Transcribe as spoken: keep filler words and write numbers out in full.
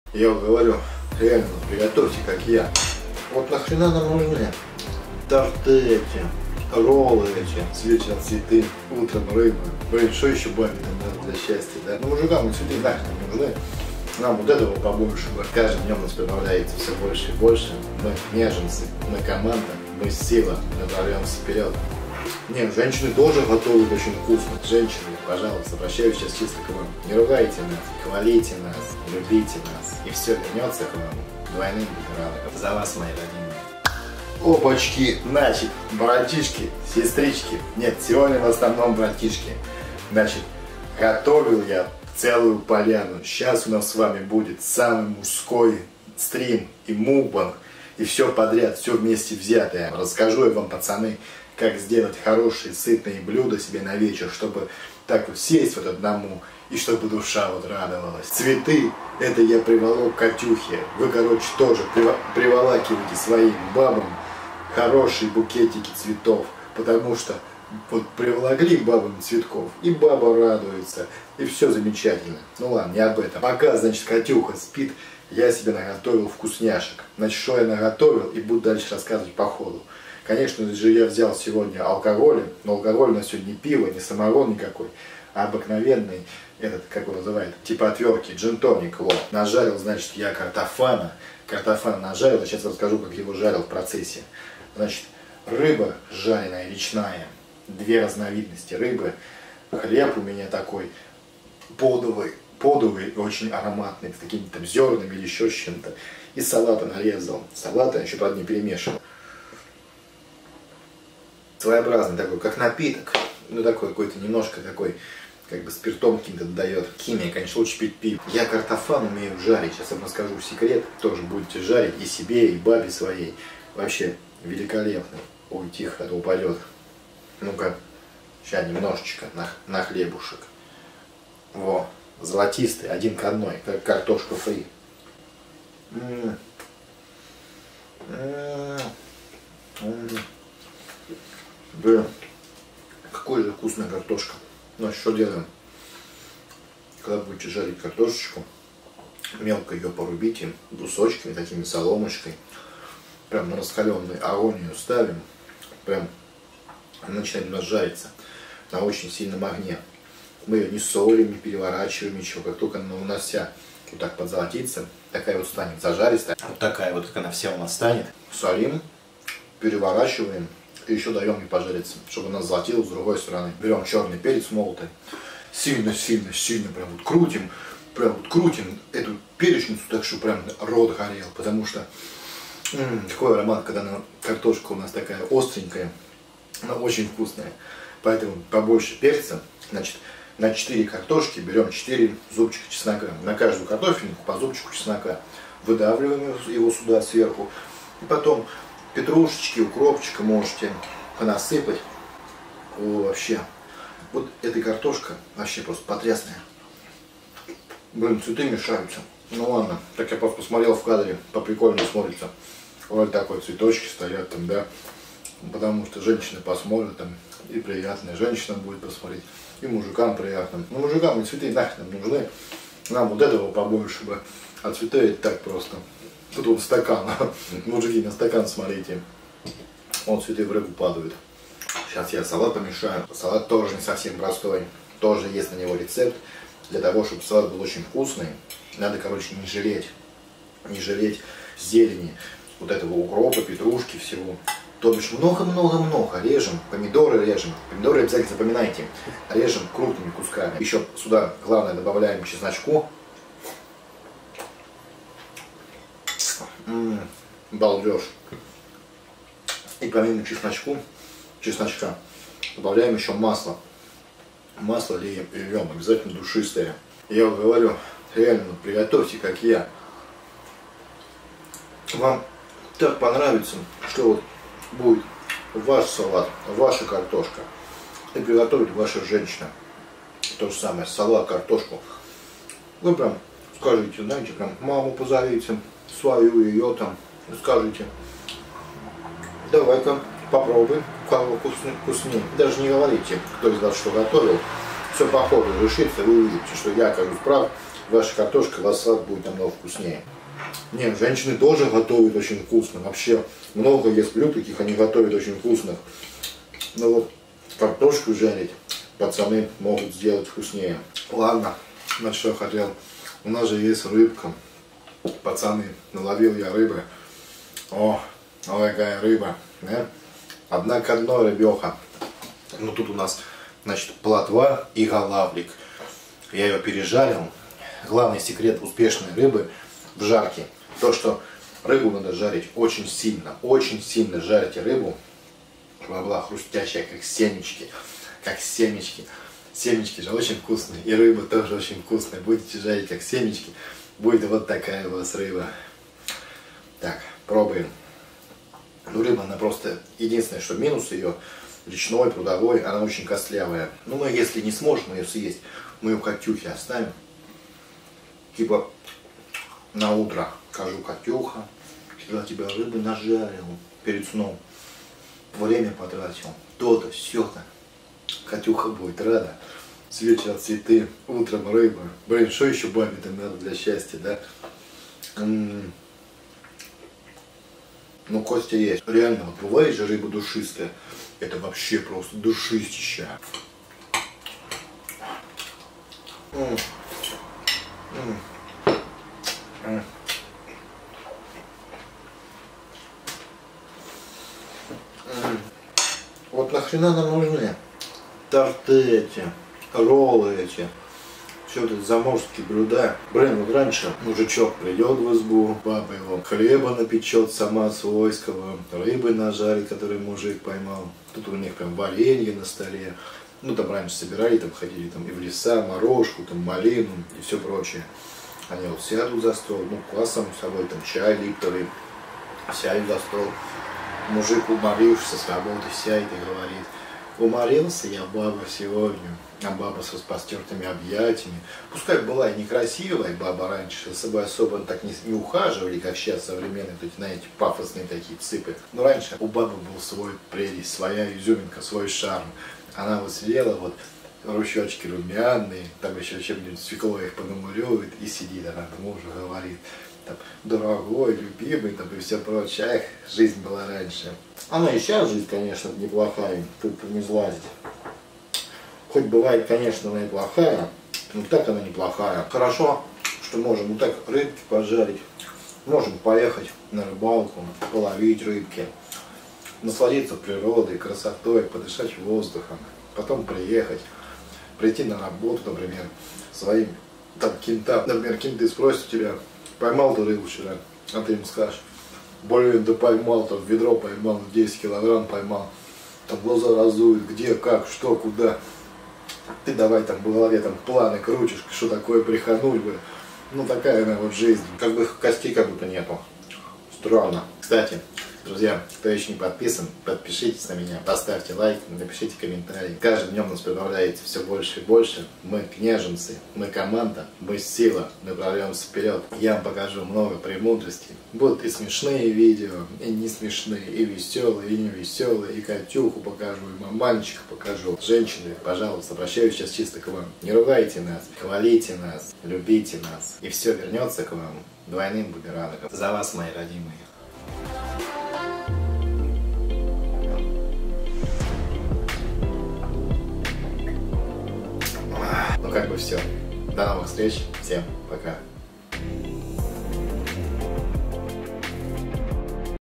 Я вот говорю, реально, приготовьте, как я. Вот нахрена нам нужны торты эти, роллы эти, с вечера цветы, утром рыба. Блин, что еще бабе там надо для счастья, да? Ну, мужикам и цветы нахрен не нужны. Нам вот этого побольше. Каждым днем нас прибавляется все больше и больше. Мы неженцы, мы команда, мы сила, направляемся вперед. Нет, женщины тоже готовят очень вкусно. Женщины, пожалуйста, обращаюсь сейчас чисто к вам. Не ругайте нас, хвалите нас, любите нас. И все вернется к вам двойным буквально. За вас, мои родные. Опачки, значит, братишки, сестрички. Нет, сегодня в основном братишки. Значит, готовил я целую поляну. Сейчас у нас с вами будет самый мужской стрим и мукбанг. И все подряд, все вместе взятое. Расскажу я вам, пацаны, как сделать хорошие, сытные блюда себе на вечер, чтобы так вот сесть вот одному, и чтобы душа вот радовалась. Цветы, это я приволок Катюхе. Вы, короче, тоже приволакивайте своим бабам хорошие букетики цветов, потому что вот приволокли бабам цветков, и баба радуется, и все замечательно. Ну ладно, не об этом. Пока, значит, Катюха спит, я себе наготовил вкусняшек. Значит, что я наготовил, и буду дальше рассказывать по ходу. Конечно же, я взял сегодня алкоголь, но алкоголь у нас сегодня не пиво, не самогон никакой, а обыкновенный, этот, как его называют, типа отвертки, джин-тоник. Вот. Нажарил, значит, я картофана. Картофана нажарил, сейчас расскажу, как его жарил в процессе. Значит, рыба жареная, речная, две разновидности рыбы. Хлеб у меня такой подовый, подовый, очень ароматный, с какими-то зернами или еще с чем-то. И салата нарезал. Салата еще, правда, не перемешивал. Своеобразный такой, как напиток, ну такой какой-то немножко такой, как бы спиртом каким-то дает. Химия, конечно, лучше пить пиво. Я картофан умею жарить, сейчас я вам расскажу секрет, тоже будете жарить и себе, и бабе своей. Вообще великолепно. Ой, тихо, это упадет. Ну-ка, сейчас немножечко на, на хлебушек. Во, золотистый, один к одной, как картошка фри. М-м-м. М-м-м. Блин, какой же вкусная картошка. Ну, что делаем? Когда будете жарить картошечку, мелко ее порубите брусочками, такими соломочкой. Прям на раскаленный огонь ее ставим. Прям начинает у нас жариться на очень сильном огне. Мы ее не солим, не переворачиваем, ничего. Как только она у нас вся вот так подзолотится, такая вот станет зажаристая. Вот такая вот, как она вся у нас станет. Солим, переворачиваем. И еще даем ей пожариться, чтобы она золотила с другой стороны. Берем черный перец молотый, сильно-сильно, сильно прям вот крутим, прям вот крутим эту перечницу так, что прям рот горел, потому что м-м, такой аромат, когда она, картошка у нас такая остренькая, она очень вкусная. Поэтому побольше перца, значит, на четыре картошки берем четыре зубчика чеснока. На каждую картофельнику по зубчику чеснока. Выдавливаем его сюда сверху. И потом петрушечки, укропчика можете понасыпать. О, вообще. Вот эта картошка вообще просто потрясная. Блин, цветы мешаются. Ну ладно, так я просто посмотрел в кадре, по прикольному смотрится. Вот такой цветочки стоят там, да. Потому что женщины посмотрят там, и приятная женщина будет посмотреть, и мужикам приятно. Ну мужикам и цветы нахрен нужны. Нам вот этого побольше бы. А цветы это так просто. Тут вот стакан. Мужики, на стакан смотрите. Вот цветы в рыбу падают. Сейчас я салат помешаю. Салат тоже не совсем простой. Тоже есть на него рецепт. Для того, чтобы салат был очень вкусный, надо, короче, не жалеть. Не жалеть зелени. Вот этого укропа, петрушки, всего. То бишь много-много-много режем. Помидоры режем. Помидоры обязательно запоминайте. Режем крупными кусками. Еще сюда, главное, добавляем чесночку. Ммм, балдеж. И помимо чесночку, чесночка добавляем еще масло. Масло льем, обязательно душистое. Я вот говорю, реально приготовьте, как я. Вам так понравится, что вот будет ваш салат, ваша картошка. И приготовит ваша женщина. То же самое, салат, картошку. Вы прям скажите, знаете, прям маму позовите, свою, ее там, скажите, давай-ка попробуй, у кого вкуснее, вкуснее. Даже не говорите, кто из вас что готовил. Все по ходу решится, вы увидите, что я, кажется, прав, ваша картошка, ваш салат будет намного вкуснее. Не, женщины тоже готовят очень вкусно. Вообще много есть блюд таких, они готовят очень вкусно. Но вот картошку жарить пацаны могут сделать вкуснее. Ладно, на что хотел. У нас же есть рыбка. Пацаны, наловил я рыбы. О, какая рыба. Да? Одна к одной рыбеха. Ну тут у нас, значит, плотва и голавлик. Я ее пережарил. Главный секрет успешной рыбы в жарке. То, что рыбу надо жарить очень сильно. Очень сильно жарьте рыбу. Чтобы она была хрустящая, как семечки. Как семечки. Семечки же очень вкусные. И рыба тоже очень вкусная. Будете жарить как семечки. Будет вот такая у вас рыба. Так, пробуем. Ну, рыба, она просто... Единственное, что минус ее, речной, прудовой, она очень костлявая. Ну, мы, если не сможем ее съесть, мы ее в Катюхе оставим. Типа на утро скажу: Катюха, когда тебя рыбы нажарил перед сном, время потратил, то-то, все-то. Катюха будет рада. С вечера цветы, утром рыба. Блин, что еще бабе-то надо для счастья, да? М-м-м. Ну, кости есть. Реально, вот бывает же рыба душистая. Это вообще просто душистища. М-м. М-м. Вот нахрена нам нужны торты эти, роллы эти, все это заморские блюда. Блин, вот раньше мужичок придет в избу, баба его хлеба напечет сама свойского, рыбы нажарит, который мужик поймал. Тут у них прям варенье на столе. Ну там раньше собирали, там ходили там и в леса, морожку, там малину и все прочее. Они вот сядут за стол, ну квас сам с собой, там чай липтовый, сядут за стол. Мужик, уморившись с работы, сядет и говорит: уморился я, баба, сегодня. А баба с распростертыми объятиями. Пускай была и некрасивая баба раньше, за собой особо так не, не ухаживали, как сейчас современные, вот эти, знаете, пафосные такие цыпы. Но раньше у бабы был свой прелесть, своя изюминка, свой шарм. Она вот сидела, вот, ручечки румяные, там еще чем-нибудь свеклой их понамуривает, и сидит, она мужу говорит: там, дорогой, любимый, там, и все прочее. Эх, жизнь была раньше. Она и сейчас жизнь, конечно, неплохая, тут не злазить. Хоть бывает, конечно, она и плохая, но так она неплохая. Хорошо, что можем вот так рыбки пожарить, можем поехать на рыбалку, половить рыбки, насладиться природой, красотой, подышать воздухом, потом приехать, прийти на работу, например, своим там кентам. Например, кенты спросят у тебя: поймал ты рыбу вчера? А ты им скажешь: блин, да поймал, там ведро поймал, десять килограмм поймал. Там глаза разуют, где, как, что, куда. Ты давай там в голове там планы крутишь, что такое прихануть бы. Ну такая она вот жизнь. Как бы костей как будто нету. Странно. Кстати, друзья, кто еще не подписан, подпишитесь на меня, поставьте лайк, напишите комментарий. Каждым днем нас прибавляется все больше и больше. Мы княженцы, мы команда, мы сила, мы прорвемся вперед. Я вам покажу много премудростей. Будут и смешные видео, и не смешные, и веселые, и не веселые, и Катюху покажу, и маманчика покажу. Женщины, пожалуйста, обращаюсь сейчас чисто к вам. Не ругайте нас, хвалите нас, любите нас, и все вернется к вам двойным бумерангом. За вас, мои родимые. Ну как бы все. До новых встреч. Всем пока.